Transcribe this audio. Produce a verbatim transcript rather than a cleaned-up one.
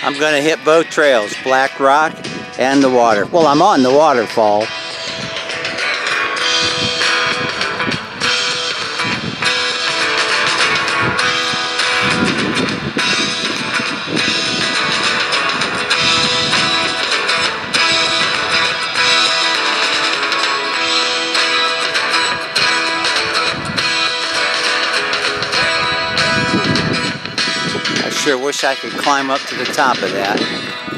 I'm going to hit both trails, Black Rock and the water. Well, I'm on the waterfall. I sure wish I could climb up to the top of that.